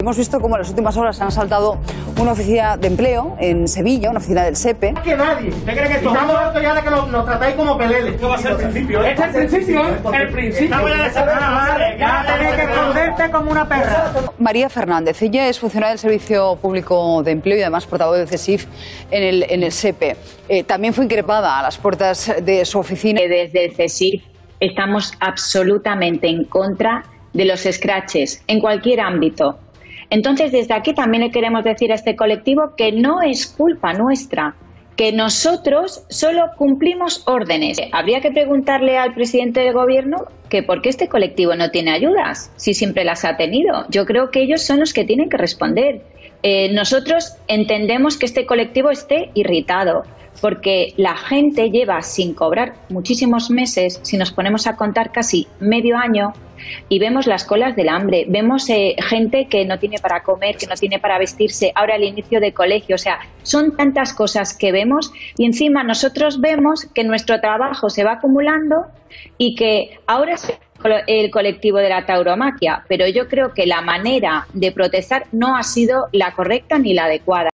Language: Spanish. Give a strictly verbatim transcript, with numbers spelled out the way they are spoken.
Hemos visto cómo en las últimas horas han asaltado una oficina de empleo en Sevilla, una oficina del SEPE. Que nadie. ¿Usted cree que estamos hartos ya de que nos, nos tratáis como peleles? Esto va a ser el principio, ¿eh? Este es el principio, ¿eh? El principio. No voy a desatar a madre. Ya tenés que esconderte como una perra. María Fernández, ella es funcionaria del Servicio Público de Empleo y además portavoz del CESIF en el, en el SEPE. Eh, también fue increpada a las puertas de su oficina. Desde el CESIF estamos absolutamente en contra de los scratches en cualquier ámbito. Entonces, desde aquí también le queremos decir a este colectivo que no es culpa nuestra, que nosotros solo cumplimos órdenes. Habría que preguntarle al presidente del gobierno que por qué este colectivo no tiene ayudas, si siempre las ha tenido. Yo creo que ellos son los que tienen que responder. Eh, nosotros entendemos que este colectivo esté irritado, porque la gente lleva sin cobrar muchísimos meses, si nos ponemos a contar casi medio año, y vemos las colas del hambre, vemos eh, gente que no tiene para comer, que no tiene para vestirse, ahora el inicio de colegio, o sea, son tantas cosas que vemos y encima nosotros vemos que nuestro trabajo se va acumulando y que ahora es el colectivo de la tauromaquia, pero yo creo que la manera de protestar no ha sido la correcta ni la adecuada.